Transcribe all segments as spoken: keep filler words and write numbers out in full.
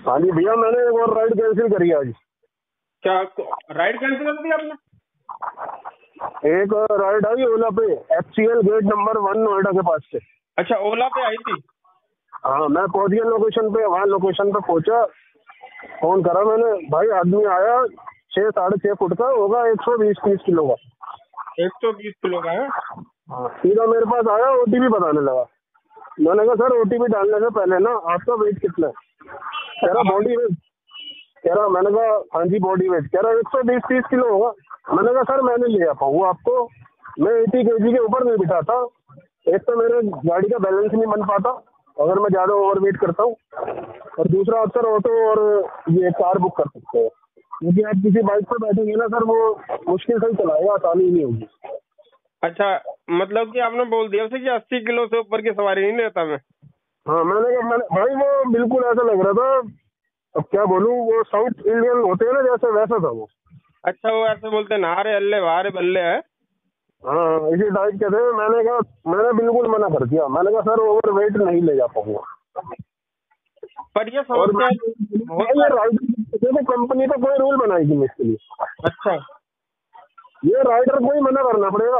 हाँ जी भैया, मैंने एक और राइड कैंसिल करी आज। क्या राइड कैंसिल कर दी आपने? एक राइड आई ओला पे, HCL gate number one Noida के पास से। अच्छा, ओला पे आई थी? हाँ, मैं पहुंच गया लोकेशन पे। वहाँ लोकेशन पे पहुंचा, फोन करा मैंने, भाई आदमी आया, छह साढ़े छह फुट का होगा, एक सौ बीस तीस किलो का। एक सौ बीस किलो का है? हाँ, सीधा मेरे पास आया, ओटीपी बताने लगा। मैंने कहा सर ओटीपी डालने से पहले ना आपका वेट कितना है? कह रहा बॉडी वेट। कह रहा, मैंने कहा हाँ जी बॉडी वेट। कह रहा एक सौ बीस तीस किलो होगा। मैंने कहा सर मैं नहीं ले आ पाऊंगा आपको, मैं अस्सी केजी के ऊपर नहीं बिठाता। एक तो मेरे गाड़ी का बैलेंस नहीं बन पाता अगर मैं ज्यादा ओवर वेट करता हूँ, और दूसरा अक्सर ऑटो और ये कार बुक कर सकते हैं, क्योंकि आप किसी बाइक पर बैठेंगे ना सर, वो मुश्किल से ही चलाएगा, आसानी नहीं होगी। अच्छा, मतलब कि आपने बोल दिया उसे कि अस्सी किलो से ऊपर की सवारी नहीं लेता मैं? हाँ, मैंने कहा मैंने भाई वो बिल्कुल ऐसा लग रहा था, अब क्या बोलूं, वो साउथ इंडियन होते हैं ना जैसे, वैसा था वो। अच्छा, वो ऐसे बोलते हैं नारे अल्ले वारे बल्ले है। हाँ, इसी टाइप के थे। मैंने कहा, मैंने बिल्कुल मना कर दिया। मैंने कहा सर ओवर वेट नहीं ले जा पाऊंगा। पर ये और समस्या ये राइडर कंपनी तो कोई रूल बनाएगी इसके लिए। अच्छा, ये राइडर को ही मना करना पड़ेगा।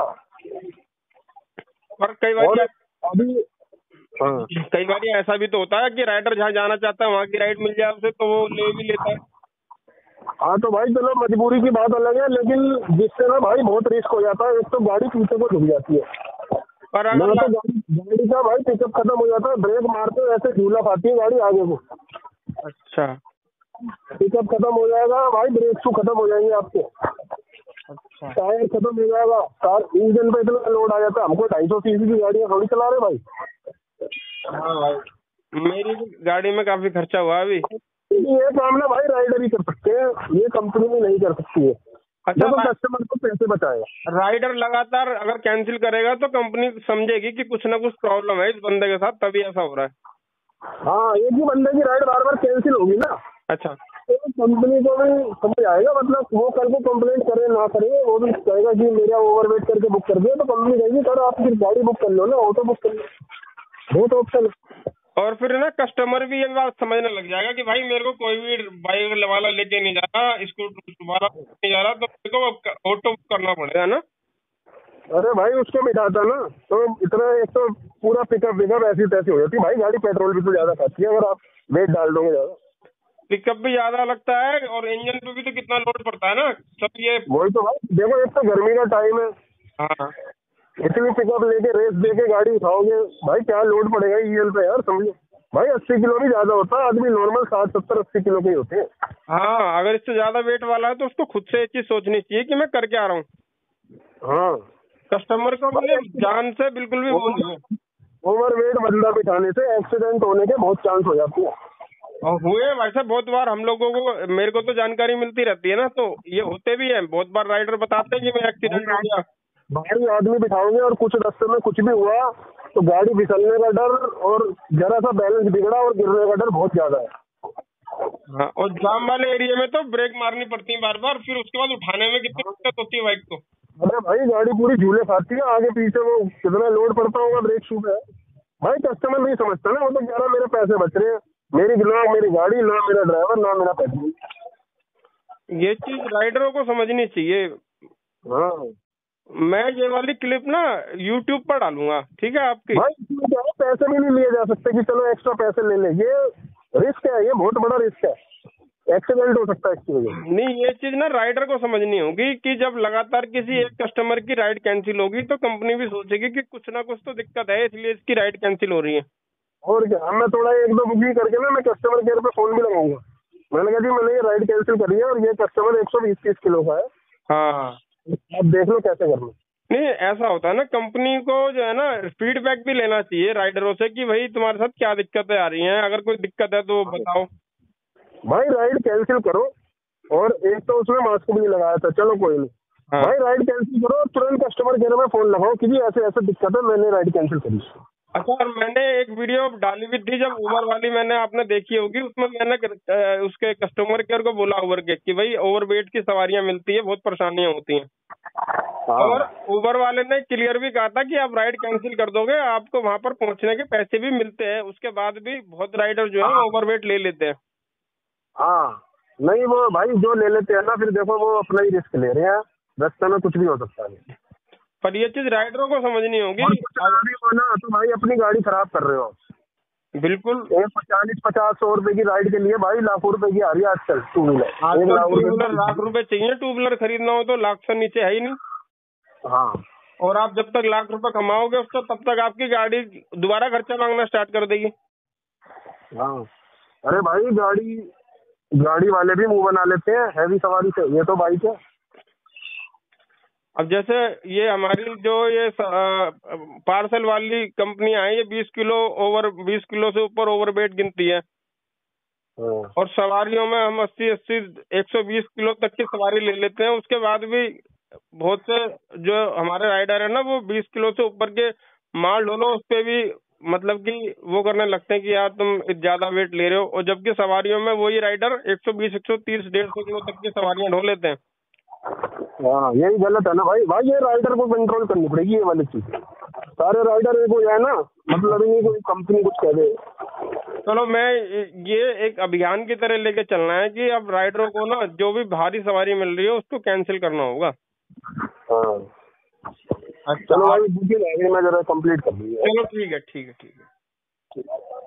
पर कई बार अभी हाँ, कई बार ऐसा भी तो होता है कि राइडर जहाँ जाना चाहता है वहाँ की राइड मिल जाए उसे तो वो ले भी लेता है। हाँ तो भाई चलो मजबूरी की बात अलग है, लेकिन जिससे ना भाई बहुत रिस्क हो जाता है। एक तो गाड़ी पीछे को झुक जाती है, पर ना अगर तो गाड़ी गाड़ी का भाई पिकअप खत्म हो जाता है, ब्रेक मारते हुए ऐसे झूला खाती है गाड़ी आगे को। अच्छा पिकअप खत्म हो जाएगा भाई, ब्रेक शू खत्म हो जाएंगे आपके। अच्छा, टायर खत्म हो जाएगा, कार इंजन पे इतना लोड आ जाता है। हमको ढाई सौ सीसी की गाड़ियाँ थोड़ी चला रहे भाई। हाँ भाई, मेरी गाड़ी में काफी खर्चा हुआ अभी। ये काम ना भाई राइडर ही कर सकते हैं, ये कंपनी में नहीं कर सकती है। अच्छा, तो कस्टमर को पैसे बचाएगा। राइडर लगातार अगर कैंसिल करेगा तो कंपनी समझेगी कि कुछ ना कुछ प्रॉब्लम है इस बंदे के साथ, तभी ऐसा हो रहा है। हाँ, एक ही बंदे की राइड बार बार कैंसिल होगी ना, अच्छा, तो कंपनी को भी समझ आएगा। मतलब वो कल को कंप्लेंट करे ना करे, वो भी कहेगा कि मेरा ओवरवेट करके बुक कर दिया, तो कंपनी कहेगी सर आप फिर गाड़ी बुक कर लो ना, ऑटो बुक कर लो, बहुत ऑप्शन है। और फिर ना कस्टमर भी ये बात समझने लग जाएगा कि भाई मेरे को कोई भी बाइक वाला लेके नहीं जा रहा, स्कूटर वाला नहीं जा रहा, तो मेरे को ऑटो बुक करना पड़ेगा ना। अरे भाई उसको बिठाता ना तो इतना, एक तो पूरा पिकअप विकअप ऐसी तैसी हो जाती है भाई। गाड़ी पेट्रोल भी तो ज्यादा खाती है अगर आप वेट डाल दोगे ज्यादा। पिकअप भी ज्यादा लगता है और इंजन पे भी तो कितना लोड पड़ता है ना सब ये। वही तो भाई देखो, एक तो गर्मी का टाइम है, हाँ, इतनी पिकअप लेके रेस देके गाड़ी उठाओगे भाई, क्या लोड पड़ेगा इंजन पे यार, समझो भाई। अस्सी किलो भी ज्यादा होता है, आदमी नॉर्मल साठ सत्तर अस्सी किलो के ही होते हैं। हाँ, अगर इससे ज्यादा वेट वाला है तो उसको खुद से एक चीज सोचनी चाहिए कि मैं कर क्या आ रहा हूँ। हाँ, कस्टमर को मैंने जान से बिल्कुल भी वो नहीं है। ओवर वेट बंदा बिठाने से एक्सीडेंट होने के बहुत चांस हो जाते हैं। और हुए वैसे बहुत बार हम लोगों को, मेरे को तो जानकारी मिलती रहती है ना, तो ये होते भी है बहुत बार। राइडर बताते हैं कि मैं एक्सीडेंट हो गया। भारी आदमी बिठाओगे और कुछ रास्ते में कुछ भी हुआ तो गाड़ी फिसलने का डर, और जरा सा बैलेंस बिगड़ा और गिरने का डर बहुत ज्यादा है। हाँ, और जाम वाले एरिया में तो ब्रेक मारनी पड़ती है बार बार, फिर उसके बाद उठाने में कितनी दिक्कत होती है बाइक को। अरे भाई गाड़ी पूरी झूले खाती है आगे पीछे, वो कितना लोड पड़ता होगा ब्रेक शू पे। भाई कस्टमर नहीं समझता ना, वो तो कह रहा मेरे पैसे बच रहे हैं, मेरी ना मेरी गाड़ी, ना मेरा ड्राइवर, ना मेरा पेट्रोल। ये चीज राइडरों को समझनी चाहिए। हाँ, मैं ये वाली क्लिप ना यूट्यूब पर डालूंगा, ठीक है आपकी? भाई इसमें क्या है, पैसे भी नहीं लिए जा सकते कि चलो एक्स्ट्रा पैसे ले ले। ये रिस्क है, ये बहुत बड़ा रिस्क है, एक्सीडेंट हो सकता है इसकी वजह। नहीं, ये चीज ना राइडर को समझनी होगी कि जब लगातार किसी एक कस्टमर की राइड कैंसिल होगी तो कंपनी भी सोचेगी कि कुछ ना कुछ तो दिक्कत है, इसलिए इसकी राइड कैंसिल हो रही है। और क्या, मैं थोड़ा एक दो बुकिंग करके ना मैं कस्टमर केयर पे फोन भी लगाऊंगा। मैंने कहा जी मैंने ये राइड कैंसिल करी है और ये कस्टमर एक सौ बीस तीस किलो का है, हाँ, आप देख लो कैसे करना। नहीं ऐसा होता है ना, कंपनी को जो है ना फीडबैक भी लेना चाहिए राइडरों से कि भाई तुम्हारे साथ क्या दिक्कतें आ रही हैं, अगर कोई दिक्कत है तो बताओ। भाई राइड कैंसिल करो, और एक तो उसने मास्क भी नहीं लगाया था, चलो कोई नहीं। हाँ। भाई राइड कैंसिल करो, तुरंत कस्टमर केयर में फोन लगाओ कि जी ऐसे ऐसे दिक्कत है, मैंने राइड कैंसिल करी। अच्छा, और मैंने एक वीडियो डाली भी थी जब उबर वाली, मैंने आपने देखी होगी, उसमें मैंने उसके कस्टमर केयर को बोला उबर के कि भाई ओवर वेट की सवारियां मिलती है, बहुत परेशानियां होती हैं। हाँ। और उबर वाले ने क्लियर भी कहा था कि आप राइड कैंसिल कर दोगे आपको वहां पर पहुंचने के पैसे भी मिलते हैं। उसके बाद भी बहुत राइडर जो है ओवर वेट ले लेते हैं। हाँ नहीं वो भाई जो ले लेते हैं ना फिर देखो वो अपना ही रिस्क ले रहे हैं, रास्ते में कुछ भी हो सकता है। पर ये चीज राइडरों को समझनी होगी। और कुछ चला भी हो ना तो भाई अपनी गाड़ी खराब कर रहे हो। बिल्कुल। एक चालीस पचास सौ रुपए की राइड के लिए भाई लाखों रुपए की आ रही है आजकल टू व्हीलर। आजकल टू व्हीलर लाख रुपए चाहिए, टू व्हीलर खरीदना हो तो लाख से नीचे है ही नहीं। हाँ और आप जब तक लाख रुपए कमाओगे उसको तब तक आपकी गाड़ी दोबारा खर्चा मांगना स्टार्ट कर देगी। हाँ अरे भाई गाड़ी गाड़ी वाले भी मुंह बना लेते हैं हैवी सवारी से, ये तो बाइक है। अब जैसे ये हमारी जो ये पार्सल वाली कंपनी आई, ये बीस किलो ओवर बीस किलो से ऊपर ओवर वेट गिनती है। और सवारियों में हम अस्सी अस्सी एक सौ बीस किलो तक की सवारी ले लेते हैं। उसके बाद भी बहुत से जो हमारे राइडर है ना वो बीस किलो से ऊपर के माल ढोलो उस पे भी मतलब कि वो करने लगते हैं कि यार तुम ज्यादा वेट ले रहे हो। और जबकि सवारियों में वही राइडर एक सौ बीस एक सौ तीस डेढ़ सौ किलो तक की सवारियां ढो लेते हैं। हाँ यही गलत है ना भाई। भाई ये राइडर को कंट्रोल करनी पड़ेगी ये वाली चीज। सारे राइडर एक हो जाए ना, मतलब नहीं कोई कंपनी कुछ कह दे। चलो मैं ये एक अभियान की तरह लेके चलना है कि अब राइडरों को ना जो भी भारी सवारी मिल रही है उसको कैंसिल करना होगा। हाँ अच्छा चलो भाई बुकिंग आ गई, मैं जरा कंप्लीट कर दूंगा। चलो ठीक है ठीक है ठीक है।